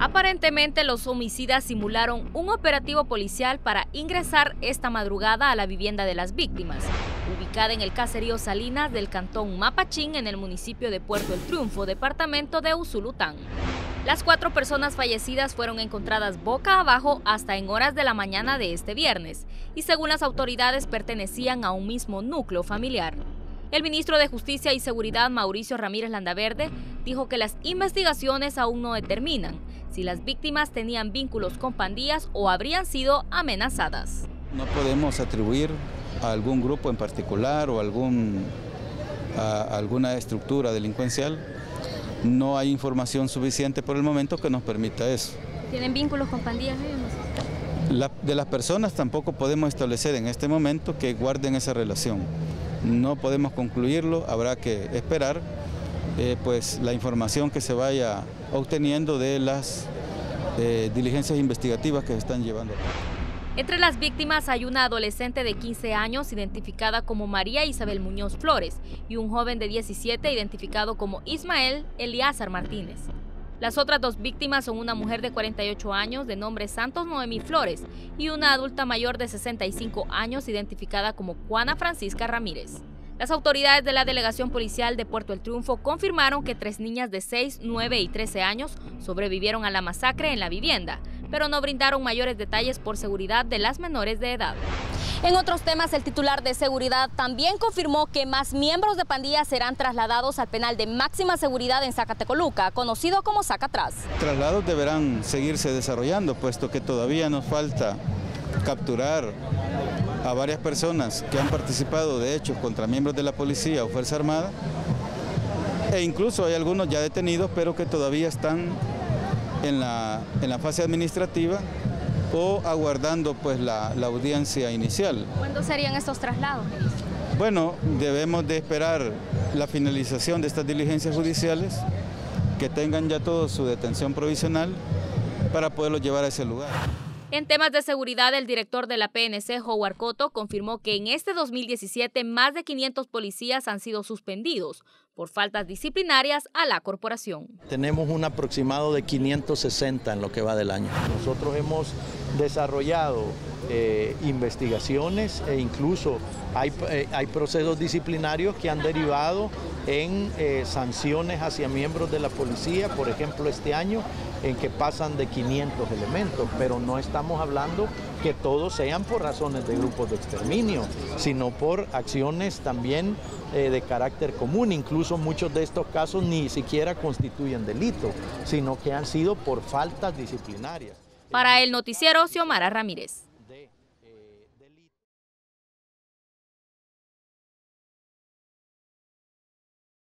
Aparentemente, los homicidas simularon un operativo policial para ingresar esta madrugada a la vivienda de las víctimas, ubicada en el caserío Salinas del cantón Mapachín, en el municipio de Puerto El Triunfo, departamento de Usulután. Las 4 personas fallecidas fueron encontradas boca abajo hasta en horas de la mañana de este viernes, y según las autoridades pertenecían a un mismo núcleo familiar. El ministro de Justicia y Seguridad, Mauricio Ramírez Landaverde, dijo que las investigaciones aún no determinan si las víctimas tenían vínculos con pandillas o habrían sido amenazadas. No podemos atribuir a algún grupo en particular o a alguna estructura delincuencial. No hay información suficiente por el momento que nos permita eso. ¿Tienen vínculos con pandillas ellos? De las personas tampoco podemos establecer en este momento que guarden esa relación. No podemos concluirlo, habrá que esperar pues la información que se vaya obteniendo de las diligencias investigativas que se están llevando a cabo. Entre las víctimas hay una adolescente de 15 años identificada como María Isabel Muñoz Flores y un joven de 17 identificado como Ismael Eliazar Martínez. Las otras 2 víctimas son una mujer de 48 años de nombre Santos Noemí Flores y una adulta mayor de 65 años identificada como Juana Francisca Ramírez. Las autoridades de la Delegación Policial de Puerto El Triunfo confirmaron que 3 niñas de 6, 9 y 13 años sobrevivieron a la masacre en la vivienda, pero no brindaron mayores detalles por seguridad de las menores de edad. En otros temas, el titular de seguridad también confirmó que más miembros de pandillas serán trasladados al penal de máxima seguridad en Zacatecoluca, conocido como Zacatras. Traslados deberán seguirse desarrollando, puesto que todavía nos falta capturar a varias personas que han participado de hechos contra miembros de la policía o Fuerza Armada, e incluso hay algunos ya detenidos, pero que todavía están en la fase administrativa o aguardando pues la audiencia inicial. ¿Cuándo serían estos traslados, ministro? Bueno, debemos de esperar la finalización de estas diligencias judiciales, que tengan ya todo su detención provisional para poderlos llevar a ese lugar. En temas de seguridad, el director de la PNC, Howard Cotto, confirmó que en este 2017 más de 500 policías han sido suspendidos por faltas disciplinarias a la corporación. Tenemos un aproximado de 560 en lo que va del año. Nosotros hemos desarrollado investigaciones e incluso hay procesos disciplinarios que han derivado en sanciones hacia miembros de la policía, por ejemplo este año, en que pasan de 500 elementos, pero no estamos hablando que todos sean por razones de grupos de exterminio, sino por acciones también de carácter común. Incluso muchos de estos casos ni siquiera constituyen delito, sino que han sido por faltas disciplinarias. Para el noticiero, Xiomara Ramírez.